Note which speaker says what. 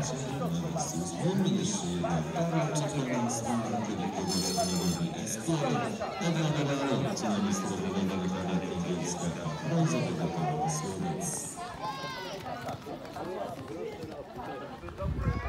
Speaker 1: Zwolni jeszcze jedna para, czeka na start wielkiego szkolenia Escory, Ewa Nawala, ministrowa Ewa Kąpielska, brązowy Katarzyna Słowiec.